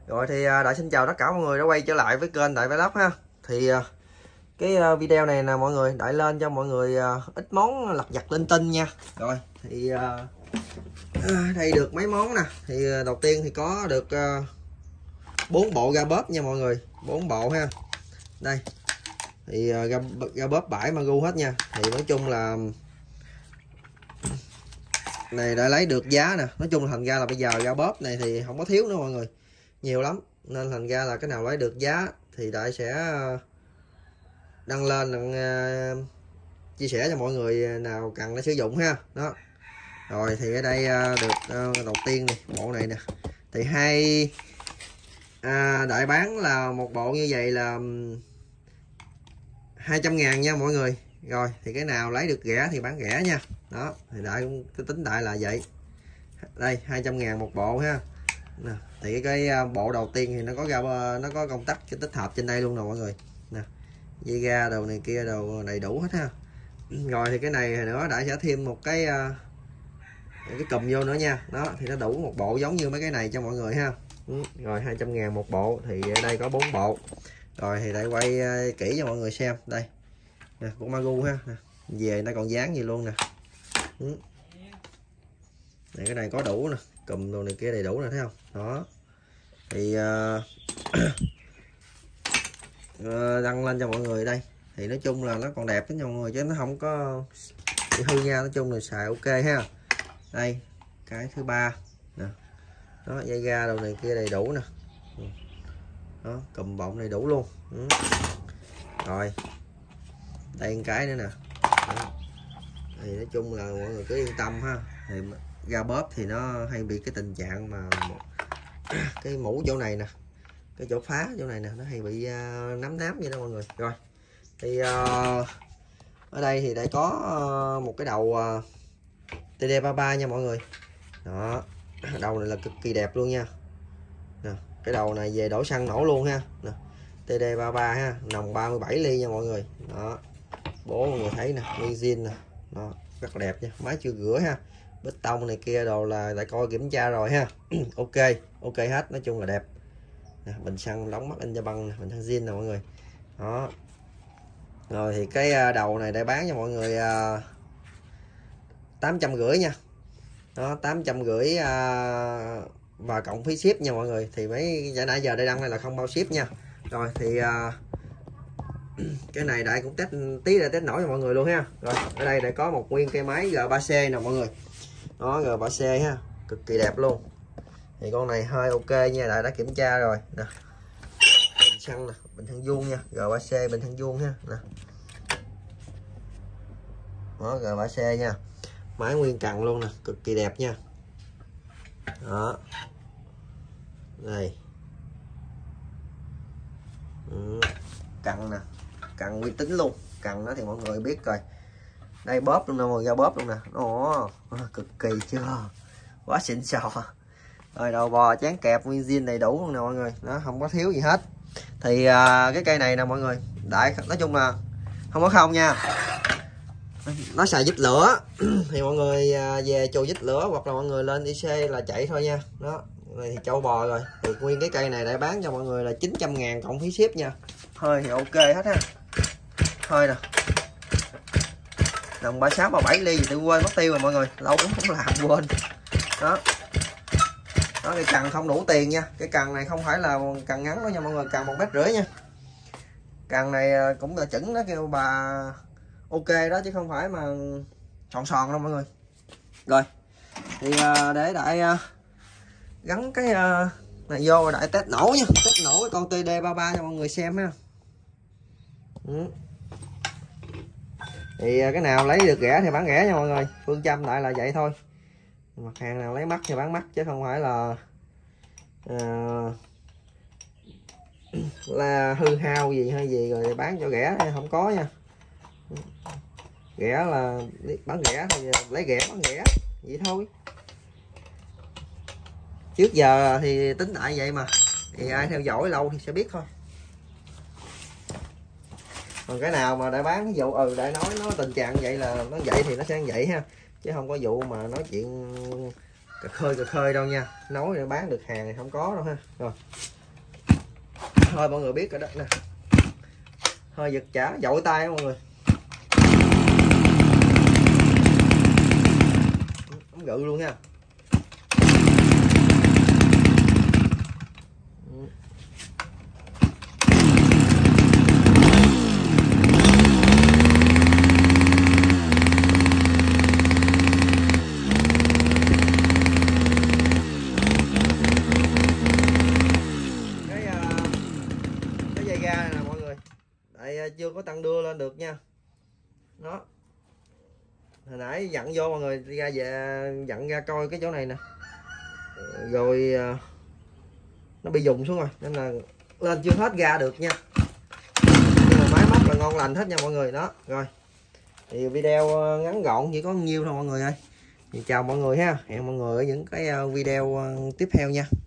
Rồi thì Đại xin chào tất cả mọi người đã quay trở lại với kênh Đại Vlog ha. Thì cái video này là mọi người Đại lên cho mọi người ít món lặt vặt linh tinh nha. Rồi thì đây được mấy món nè. Thì đầu tiên thì có được 4 bộ ga bóp nha mọi người, 4 bộ ha. Đây thì ga bóp bãi Magoo hết nha. Thì nói chung là này đã lấy được giá nè. Nói chung là thành ra là bây giờ ga bóp này thì không có thiếu nữa mọi người, nhiều lắm, nên thành ra là cái nào lấy được giá thì Đại sẽ đăng lên, chia sẻ cho mọi người nào cần để sử dụng ha. Đó. Rồi thì ở đây được đầu tiên này, bộ này nè thì Đại bán là một bộ như vậy là 200.000 nha mọi người. Rồi thì cái nào lấy được rẻ thì bán rẻ nha. Đó thì Đại cũng tính Đại là vậy. Đây 200.000 một bộ ha. Nè, thì cái bộ đầu tiên thì nó có công tắc tích hợp trên đây luôn nè mọi người nè, dây ga đồ này kia đồ đầy đủ hết ha. Rồi thì cái này nữa Đại sẽ thêm một cái cùm vô nữa nha. Đó thì nó đủ một bộ giống như mấy cái này cho mọi người ha. Rồi 200.000 một bộ thì ở đây có 4 bộ. Rồi thì Đại quay kỹ cho mọi người xem. Đây nè, của Magoo ha nè. Về nó còn dán gì luôn nè. Này, cái này có đủ nè, cùm đồ này kia đầy đủ nè, thấy không? Đó thì đăng lên cho mọi người đây. Thì nói chung là nó còn đẹp đó nha mọi người, chứ nó không có bị hư nha. Nói chung là xài ok ha. Đây cái thứ ba nè, đó dây ga đồ này kia đầy đủ nè. Đó cùm bọng đầy đủ luôn. Rồi đây một cái nữa nè. Đó. Thì nói chung là mọi người cứ yên tâm ha. Thì ga bóp thì nó hay bị cái tình trạng mà cái mũ chỗ này nè, cái chỗ phá chỗ này nè, nó hay bị nắm vậy đó mọi người. Rồi thì ở đây thì đã có một cái đầu TD33 nha mọi người. Đó đầu này là cực kỳ đẹp luôn nha nè. Cái đầu này về đổ xăng nổ luôn ha nè. TD33 ha, nòng 37 ly nha mọi người. Đó bố mọi người thấy nè, nguyên zin nè. Đó rất là đẹp nha, máy chưa rửa ha, bê tông này kia đồ là đã coi kiểm tra rồi ha. ok hết, nói chung là đẹp nè. Bình xăng đóng mắt in cho băng nè, bình xăng zin nè mọi người. Đó rồi thì cái đầu này để bán cho mọi người 850 nha. Đó 850 và cộng phí ship nha mọi người. Thì mấy nãy giờ đây đăng này là không bao ship nha. Rồi thì cái này Đại cũng tí để test nổi cho mọi người luôn ha. Rồi ở đây lại có một nguyên cây máy G3C nè mọi người. Đó G3C ha, cực kỳ đẹp luôn. Thì con này hơi ok nha, Đại đã kiểm tra rồi nè. Bình xăng nè, bình xăng vuông nha, G3C bình xăng vuông ha nè. Đó G3C nha, máy nguyên cần luôn nè, cực kỳ đẹp nha. Đó đây cần nè, cần uy tín luôn. Cần nó thì mọi người biết rồi. Đây bóp luôn nè, mọi người, bóp luôn nè. Ồ cực kỳ chưa, quá xịn sò. Rồi đầu bò chán kẹp nguyên zin đầy đủ luôn nè mọi người. Nó không có thiếu gì hết. Thì cái cây này nè mọi người, Đại nói chung là không có không nha, nó xài dít lửa. Thì mọi người về chùi dít lửa hoặc là mọi người lên IC là chạy thôi nha. Đó này thì trâu bò rồi. Thì nguyên cái cây này để bán cho mọi người là 900.000 cộng phí ship nha. Hơi thì ok hết ha. Hơi nè, đồng 36 37 ly gì tôi quên mất tiêu rồi mọi người, lâu lắm không làm quên. Đó đó cái cần không đủ tiền nha. Cái cần này không phải là cần ngắn đâu nha mọi người, cần 1,5 m nha. Cần này cũng là chuẩn đó, kêu bà ok đó, chứ không phải mà sòn đâu mọi người. Rồi thì để Đại gắn cái này vô, Đại test nổ nha, test nổ cái con TD33 cho mọi người xem ha. Thì cái nào lấy được rẻ thì bán rẻ nha mọi người, phương châm Đại là vậy thôi. Mặt hàng nào lấy mắc thì bán mắc, chứ không phải là hư hao gì hay gì rồi bán cho rẻ, không có nha. Rẻ là bán rẻ thì lấy rẻ bán rẻ vậy thôi. Trước giờ thì tính lại vậy mà, thì ai theo dõi lâu thì sẽ biết thôi. Còn cái nào mà Đại bán ví dụ Đại nói nó tình trạng vậy là nó vậy thì nó sẽ vậy ha, chứ không có vụ mà nói chuyện cà khơi đâu nha. Nói để bán được hàng thì không có đâu ha. Rồi thôi mọi người biết rồi đó nè, hơi giật chả dội tay đó mọi người. Ống gự luôn nha. Cái dây ga này nè mọi người, tại chưa có tăng đưa lên được nha. Nó hồi nãy dặn vô mọi người ra về dặn ra coi cái chỗ này nè, rồi nó bị dùng xuống rồi nên là lên chưa hết ga được nha. Nhưng mà máy móc là ngon lành hết nha mọi người. Đó rồi thì video ngắn gọn chỉ có nhiêu thôi mọi người ơi. Thì chào mọi người ha, hẹn mọi người ở những cái video tiếp theo nha.